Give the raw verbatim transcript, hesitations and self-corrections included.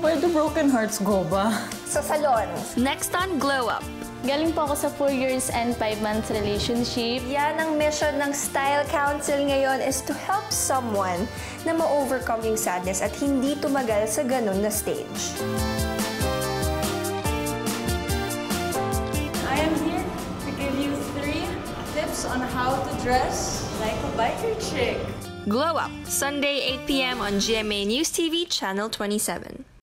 Where do broken hearts go ba? Sa salon. Next on Glow Up. Galing po ako sa four years and five months relationship. Yan ang mission ng Style Council ngayon is to help someone na ma-overcome yung sadness at hindi tumagal sa ganun na stage. I am here to give you three tips on how to dress like a biker chick. Glow Up, Sunday eight p m on G M A News T V, Channel twenty-seven.